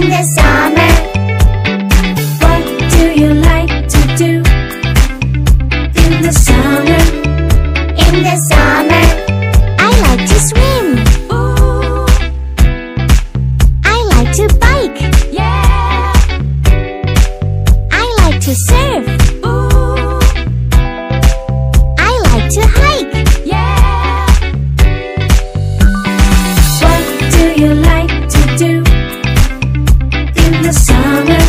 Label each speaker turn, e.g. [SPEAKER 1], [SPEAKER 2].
[SPEAKER 1] the summer. What do you like to do in the summer? In the summer, I like to swim. Ooh. I like to bike. Yeah. I like to surf. Ooh. I like to hike. Yeah. What do you like to do in the summer?